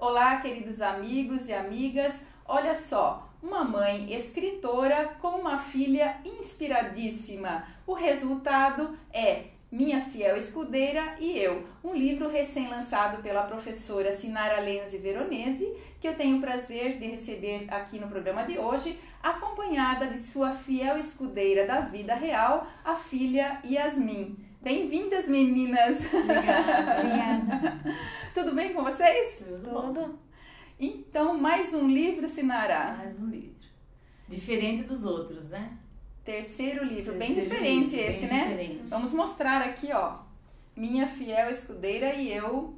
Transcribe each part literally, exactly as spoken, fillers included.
Olá, queridos amigos e amigas. Olha só, uma mãe escritora com uma filha inspiradíssima. O resultado é Minha Fiel Escudeira e Eu, um livro recém-lançado pela professora Sinara Lenzi Veronese, que eu tenho o prazer de receber aqui no programa de hoje, acompanhada de sua fiel escudeira da vida real, a filha Yasmin. Bem-vindas, meninas! Obrigada. Obrigada. Tudo bem com vocês? Tudo. Então, mais um livro, Sinara? Mais um livro. Diferente dos outros, né? Terceiro livro, Terceiro bem diferente livro, esse, bem né? diferente. Vamos mostrar aqui, ó. Minha Fiel Escudeira e Eu.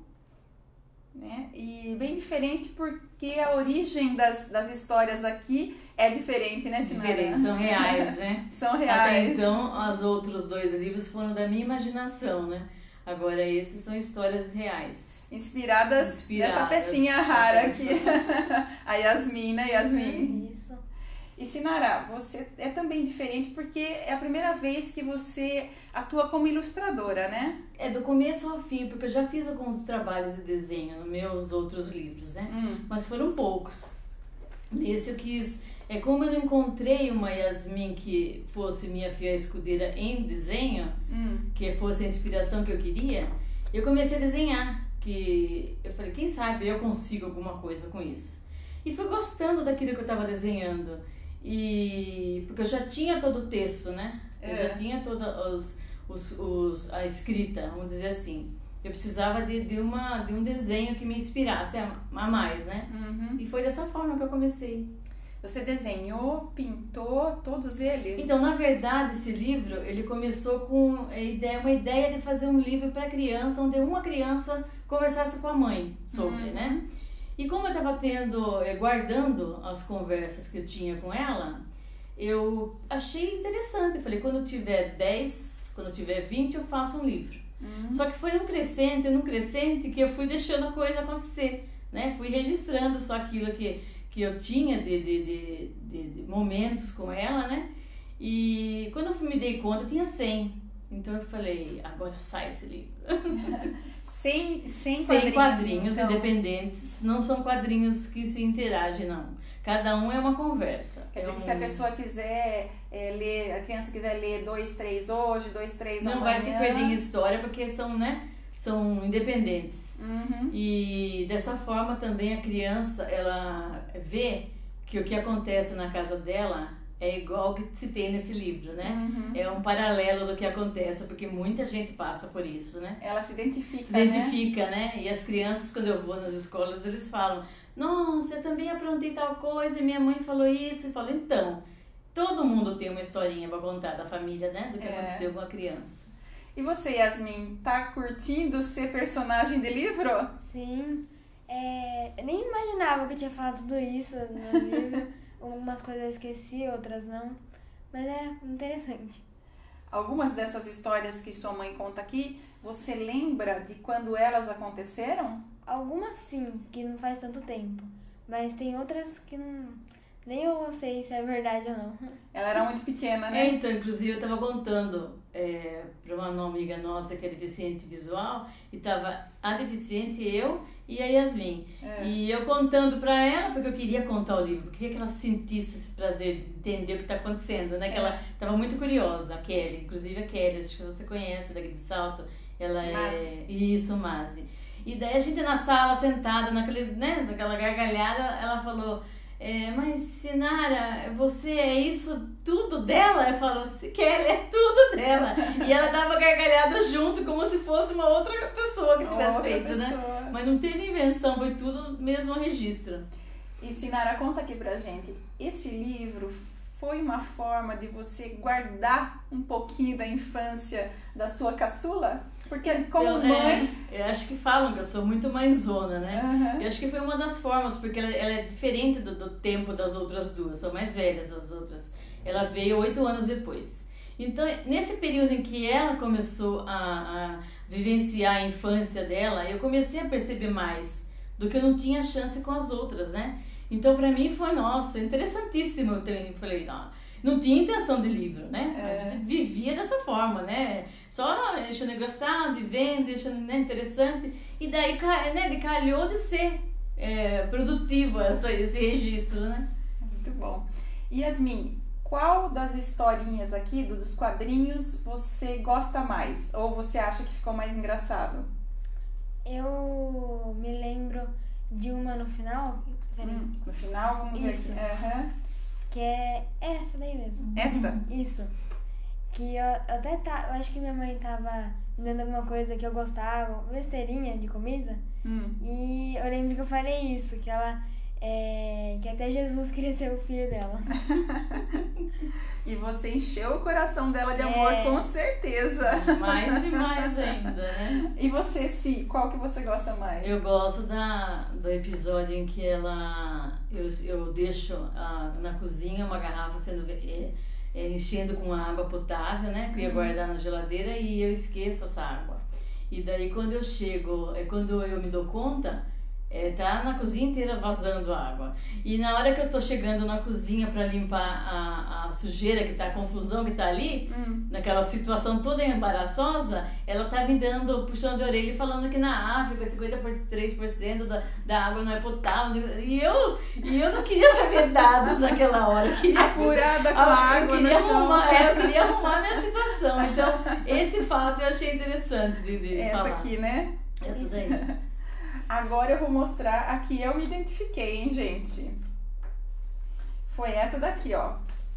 Né? E bem diferente porque a origem das, das histórias aqui é diferente, né, Sinara? Diferente, são reais, né? São Até reais. então, os outros dois livros foram da minha imaginação, né? Agora esses são histórias reais. Inspiradas, Inspiradas nessa pecinha rara nessa aqui. A Yasmin, né, Yasmin? Isso. E Sinara, você é também diferente porque é a primeira vez que você atua como ilustradora, né? É do começo ao fim, porque eu já fiz alguns trabalhos de desenho nos meus outros livros, né? Hum. Mas foram poucos. Nesse eu quis... É como eu não encontrei uma Yasmin que fosse minha fiel escudeira em desenho, Hum. que fosse a inspiração que eu queria, eu comecei a desenhar. Que eu falei, quem sabe eu consigo alguma coisa com isso. E fui gostando daquilo que eu estava desenhando. E porque eu já tinha todo o texto, né? Eu É. já tinha toda os, os, os, a escrita, vamos dizer assim. Eu precisava de, de, uma, de um desenho que me inspirasse a, a mais, né? Uhum. E foi dessa forma que eu comecei. Você desenhou, pintou todos eles? Então, na verdade, esse livro, ele começou com a ideia, uma ideia de fazer um livro para criança, onde uma criança conversasse com a mãe sobre, Uhum. né? E como eu estava tendo, eh, guardando as conversas que eu tinha com ela, eu achei interessante. Eu falei, quando eu tiver dez, quando eu tiver vinte, eu faço um livro. Uhum. Só que foi num crescente, num crescente, que eu fui deixando a coisa acontecer, né? Fui registrando só aquilo que, que eu tinha de, de, de, de, de momentos com ela, né? E quando eu me dei conta, eu tinha cem. Então eu falei, agora sai esse livro. Sem, sem Sem quadrinhos, quadrinhos então. independentes, não são quadrinhos que se interagem, não. Cada um é uma conversa. Quer dizer é que um... se a pessoa quiser é, ler, a criança quiser ler dois, três hoje, dois, três Não amanhã... vai se perder em história, porque são, né, são independentes. Uhum. E dessa forma também a criança, ela vê que o que acontece na casa dela é igual que se tem nesse livro, né? Uhum. É um paralelo do que acontece, porque muita gente passa por isso, né? Ela se identifica, Se né? identifica, né? E as crianças, quando eu vou nas escolas, eles falam, nossa, eu também aprontei tal coisa e minha mãe falou isso. E falo, então, todo mundo tem uma historinha pra contar da família, né? Do que É. aconteceu com a criança. E você, Yasmin, tá curtindo ser personagem de livro? Sim. É, eu nem imaginava que eu tinha falado tudo isso no livro. Algumas coisas eu esqueci, outras não. Mas é interessante. Algumas dessas histórias que sua mãe conta aqui, você lembra de quando elas aconteceram? Algumas sim, que não faz tanto tempo. Mas tem outras que não, nem eu sei se é verdade ou não. Ela era muito pequena, É, né? então, inclusive, eu estava contando é, para uma amiga nossa que é deficiente visual, e tava a deficiente, eu e a Yasmin. É. E eu contando para ela, porque eu queria contar o livro, eu queria que ela sentisse esse prazer de entender o que está acontecendo, né? Que É. ela estava muito curiosa, a Kelly, inclusive a Kelly, acho que você conhece daqui de Salto, ela é... Mazi. Isso, Mazi. E daí a gente na sala, sentada, naquele, né, naquela gargalhada, ela falou... É, mas Sinara, você é isso tudo dela? Eu falo, se Kelly é tudo dela. E ela dava gargalhada junto, como se fosse uma outra pessoa que tivesse Outra feito, né? pessoa. Mas não teve invenção, foi tudo mesmo um registro. E Sinara, conta aqui pra gente, esse livro foi uma forma de você guardar um pouquinho da infância da sua caçula? Porque como Eu, mãe... é, eu acho que falam que eu sou muito mãezona, né? Aham. Eu acho que foi uma das formas, porque ela, ela é diferente do, do tempo das outras duas, são mais velhas as outras. Ela veio oito anos depois. Então, nesse período em que ela começou a, a vivenciar a infância dela, eu comecei a perceber mais do que eu não tinha chance com as outras, né? Então, pra mim foi, nossa, interessantíssimo. Eu também falei, não, não tinha intenção de livro, né? É. A gente vivia dessa forma, né? Só achando engraçado e vendo, achando, né, interessante. E daí, ca- né, de calhou de ser é, produtivo essa, esse registro, né? Muito bom. Yasmin, qual das historinhas aqui, do- dos quadrinhos, você gosta mais? Ou você acha que ficou mais engraçado? Eu me lembro de uma no final, peraí, Hum, no final, vamos ver Isso. aqui. Aham. que é essa daí mesmo. Esta? Isso. Que eu até tá, eu acho que minha mãe tava me dando alguma coisa que eu gostava, besteirinha de comida. Hum. E eu lembro que eu falei isso, que ela é, que até Jesus queria ser o filho dela. E você encheu o coração dela de amor, É. com certeza. Mais e mais ainda, né? E você, Si, qual que você gosta mais? Eu gosto da, do episódio em que ela eu, eu deixo ah, na cozinha uma garrafa sendo é, é, enchendo com água potável, né? Que eu ia guardar na geladeira e eu esqueço essa água. E daí quando eu chego, é quando eu me dou conta, é, tá na cozinha inteira vazando água. E na hora que eu tô chegando na cozinha para limpar a, a sujeira que tá, a confusão que tá ali, Hum. naquela situação toda embaraçosa, ela tá me dando, puxando a orelha e falando que na África cinquenta e três por cento da, da água não é potável. E eu, e eu não queria saber dados naquela hora. Eu queria, Apurada com Ah, a eu água queria no chão. arrumar, é, eu queria arrumar a minha situação. Então, esse fato eu achei interessante de, de Essa falar. aqui, né? Essa daí. Agora eu vou mostrar, aqui eu me identifiquei, hein, gente? Foi essa daqui, ó.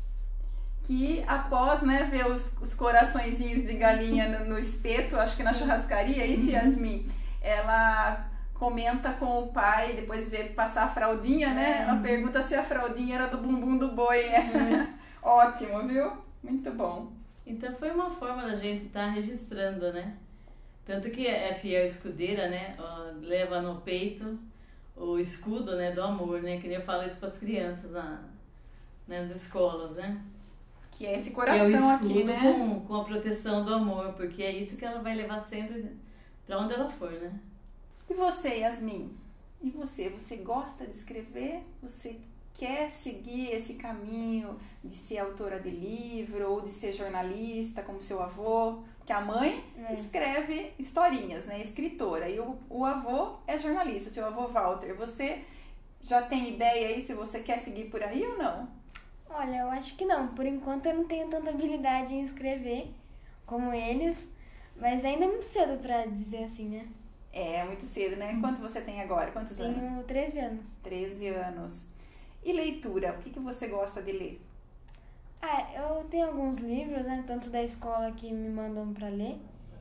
Que após, né, ver os, os coraçõezinhos de galinha no, no espeto, acho que na churrascaria, isso, Yasmin, ela comenta com o pai, depois vê passar a fraldinha, né? Ela pergunta se a fraldinha era do bumbum do boi. Ótimo, viu? Muito bom. Então foi uma forma da gente estar registrando, né? Tanto que é fiel escudeira, né? Ó, leva no peito o escudo, né, do amor, né? Que nem eu falo isso para as crianças na, né, nas escolas, né? Que é esse Que é o coração escudo aqui, né? com, com a proteção do amor, porque é isso que ela vai levar sempre para onde ela for, né? E você, Yasmin? E você? Você gosta de escrever? Você quer seguir esse caminho de ser autora de livro ou de ser jornalista como seu avô? Porque a mãe É. escreve historinhas, né? Escritora. E o, o avô é jornalista, seu avô Walter. Você já tem ideia aí se você quer seguir por aí ou não? Olha, eu acho que não. Por enquanto eu não tenho tanta habilidade em escrever como eles, mas ainda é muito cedo pra dizer assim, né? É, muito cedo, né? Quantos você tem agora? Quantos anos? Tenho treze anos. treze anos. E leitura? O que, que você gosta de ler? Ah, eu tenho alguns livros, né? Tanto da escola que me mandam pra ler.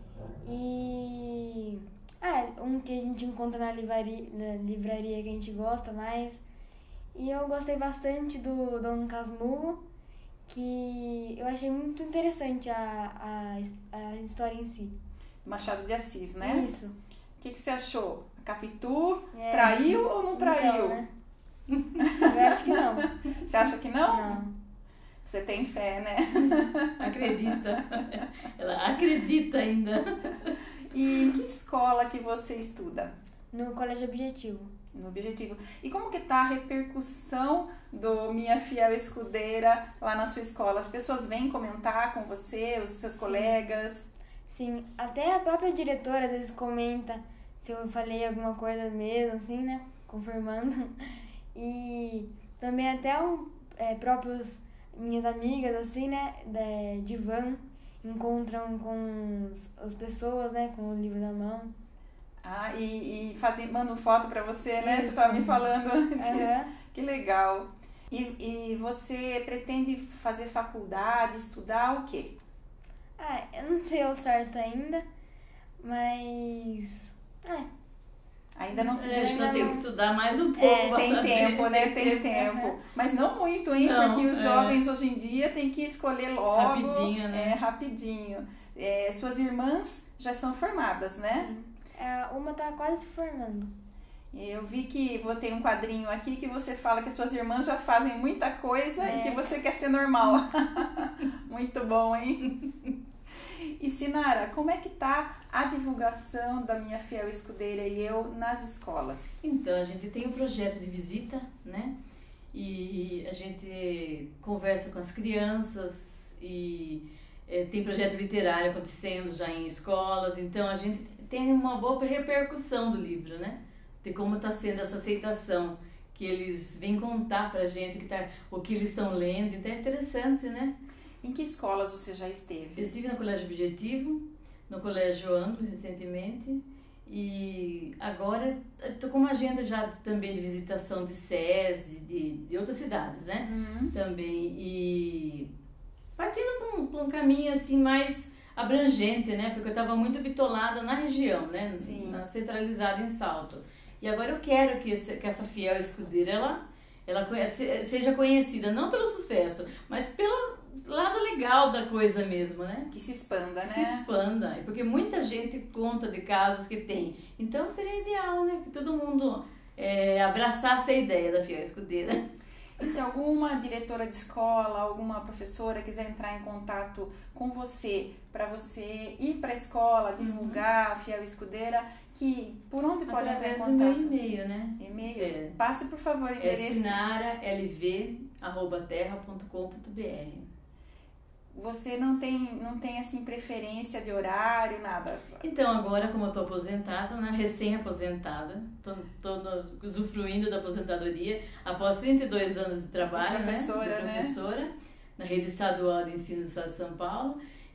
E. Ah, um que a gente encontra na livraria, na livraria que a gente gosta mais. E eu gostei bastante do Dom Casmurro, que eu achei muito interessante a, a, a história em si. Machado de Assis, né? Isso. O que, que você achou? A Capitu É. traiu ou não traiu? Então, né? Eu acho que não. Você acha que não? Não. Você tem fé, né? Acredita. Ela acredita ainda. E em que escola que você estuda? No Colégio Objetivo. No Objetivo. E como que tá a repercussão do Minha Fiel Escudeira lá na sua escola? As pessoas vêm comentar com você, os seus colegas? Sim, até a própria diretora às vezes comenta se eu falei alguma coisa mesmo, assim, né? Confirmando. E também até um, é, próprios minhas amigas, assim, né? De, de van, encontram com os, as pessoas, né? Com o livro na mão. Ah, e, e fazem, mandam foto pra você, né? Você Isso. estava me falando antes. Aham. Que legal. E, e você pretende fazer faculdade, estudar o quê? Ah, eu não sei ao certo ainda, mas... É, Ainda não se É, decidiu. só tinha que estudar mais um pouco. É, pra Tem saber. tempo, né? Tem tempo. tempo. Mas não muito, hein? Não, Porque os é. jovens hoje em dia têm que escolher logo. Rapidinho, né? É, rapidinho. É, suas irmãs já são formadas, né? é, uma tá quase se formando. Eu vi que vou ter um quadrinho aqui que você fala que suas irmãs já fazem muita coisa e É. que você quer ser normal. Muito bom, hein? E Sinara, como é que tá a divulgação da Minha Fiel Escudeira e eu nas escolas? Então, a gente tem um projeto de visita, né? E a gente conversa com as crianças e eh, tem projeto literário acontecendo já em escolas. Então, a gente tem uma boa repercussão do livro, né? de como está sendo essa aceitação, que eles vêm contar pra gente que tá, o que eles estão lendo, então é interessante, né? Em que escolas você já esteve? Eu estive no Colégio Objetivo, no Colégio Anglo recentemente, e agora estou com uma agenda já também de visitação de SESI, de, de outras cidades, né? Uhum. Também, e partindo para um, para um caminho assim mais abrangente, né? Porque eu estava muito bitolada na região, né? Sim. Na, centralizada em Salto. E agora eu quero que, esse, que essa fiel escudeira, ela, ela conhece, seja conhecida, não pelo sucesso, mas pelo lado legal da coisa mesmo, né? Que se expanda, né? Se expanda, porque muita gente conta de casos que tem. Então seria ideal, né? Que todo mundo é, abraçasse a ideia da fiel escudeira. E se alguma diretora de escola, alguma professora quiser entrar em contato com você, para você ir para a escola, divulgar uhum. a Fiel Escudeira, que por onde pode entrar em contato? Através do meu e-mail, né? E-mail? É. Passe, por favor, o endereço. É sinara l v arroba terra ponto com ponto b r. Você não tem, não tem assim, preferência de horário, nada? Então, agora, como eu estou aposentada, né, recém-aposentada, estou usufruindo da aposentadoria após trinta e dois anos de trabalho, de professora, né, de professora né? na Rede Estadual de Ensino do Estado de São Paulo.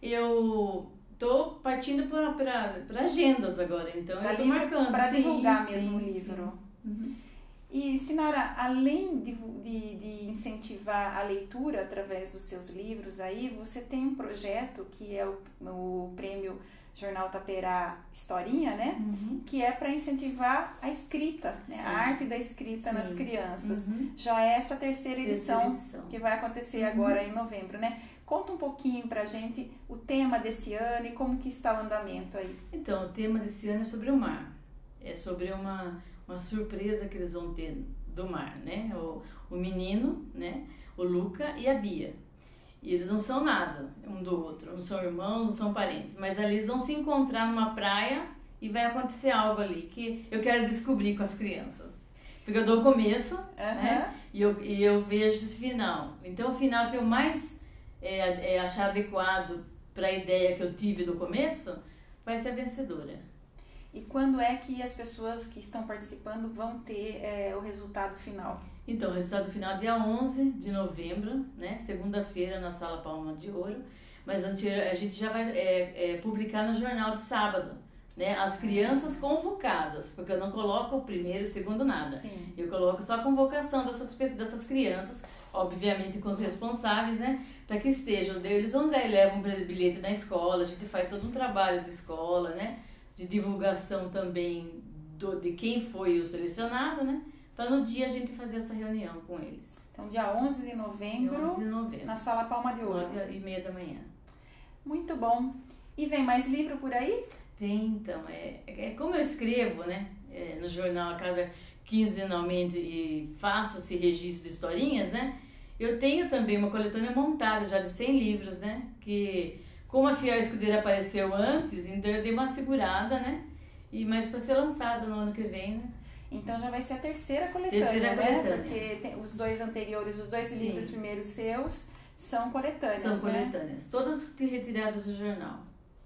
Eu estou partindo para agendas agora, então pra eu estou marcando. Para divulgar sim, mesmo sim, o livro. Uhum. E, Sinara, além de, de, de incentivar a leitura através dos seus livros, aí você tem um projeto que é o, o Prêmio Jornal Taperá Historinha, né? Uhum. Que é para incentivar a escrita, né? A arte da escrita Sim. nas crianças. Uhum. Já é essa terceira edição, terceira edição. que vai acontecer uhum. agora em novembro, né? Conta um pouquinho pra gente o tema desse ano e como que está o andamento aí. Então, o tema desse ano é sobre o mar. É sobre uma... uma surpresa que eles vão ter do mar, né? O, o menino, né? O Luca e a Bia. E eles não são nada um do outro, não são irmãos, não são parentes, mas ali eles vão se encontrar numa praia e vai acontecer algo ali que eu quero descobrir com as crianças. Porque eu dou o começo, uhum. né? E eu, e eu vejo esse final. Então, o final que eu mais é, é, achar adequado para a ideia que eu tive do começo vai ser a vencedora. E quando é que as pessoas que estão participando vão ter é, o resultado final? Então, o resultado final é dia onze de novembro, né? Segunda-feira, na Sala Palma de Ouro. Mas a gente já vai é, é, publicar no jornal de sábado, né? As crianças convocadas, porque eu não coloco o primeiro e o segundo nada. Sim. Eu coloco só a convocação dessas, dessas crianças, obviamente com os responsáveis, né? Para que estejam. Eles vão dar e levam um bilhete na escola, a gente faz todo um trabalho de escola, né? De divulgação também do, de quem foi o selecionado, né? Para no dia a gente fazer essa reunião com eles. Então, dia onze de novembro, onze de novembro. na Sala Palma de Ouro. nove e meia da manhã. Muito bom. E vem mais livro por aí? Vem, então. É, é como eu escrevo, né? É, no jornal A Casa quinzenalmente e faço esse registro de historinhas, né? Eu tenho também uma coletânea montada já de cem livros, né? Que... Como a Fiel Escudeira apareceu antes, então eu dei uma segurada, né? E, mas para ser lançado no ano que vem, né? Então já vai ser a terceira coletânea, terceira né? coletânea. Porque tem os dois anteriores, os dois Sim. livros primeiros seus, são coletâneas, São né? coletâneas. Todas retiradas do jornal.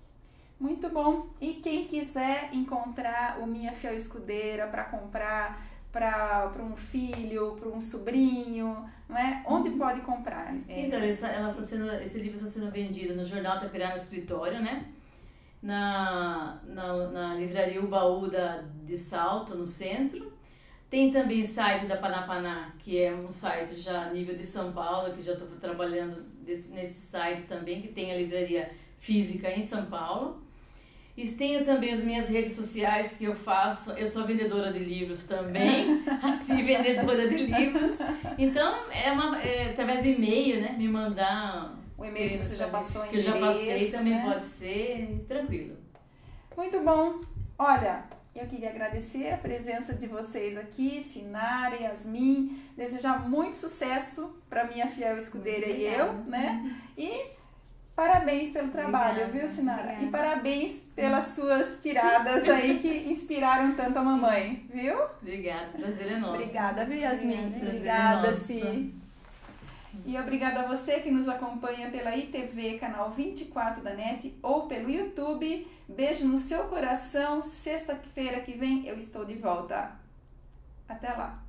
Muito bom. E quem quiser encontrar o Minha Fiel Escudeira para comprar para um filho, para um sobrinho, não é? Onde pode comprar? É, então, essa, ela está sendo, esse livro está sendo vendido no Jornal Taperá, no escritório, né? Na, na, na livraria O Baú da, de Salto, no centro. Tem também o site da Panapaná, que é um site já a nível de São Paulo, que já estou trabalhando desse, nesse site também, que tem a livraria física em São Paulo. E tenho também as minhas redes sociais que eu faço. Eu sou vendedora de livros também, assim, vendedora de livros. Então, é, uma, é através de e-mail, né? Me mandar... O e-mail que você já passou em Que eu já passei endereço, também, né? pode ser, tranquilo. Muito bom. Olha, eu queria agradecer a presença de vocês aqui, Sinara e Yasmin. Desejar muito sucesso para minha fiel escudeira e eu, né? E... parabéns pelo trabalho, Obrigada, viu, Sinara? obrigada. E parabéns pelas suas tiradas aí que inspiraram tanto a mamãe, viu? Obrigada, prazer é nosso. Obrigada, viu, Yasmin? Obrigada, Obrigada, prazer é nosso. Si. E obrigada a você que nos acompanha pela I T V, canal vinte e quatro da NET, ou pelo YouTube. Beijo no seu coração. Sexta-feira que vem eu estou de volta. Até lá!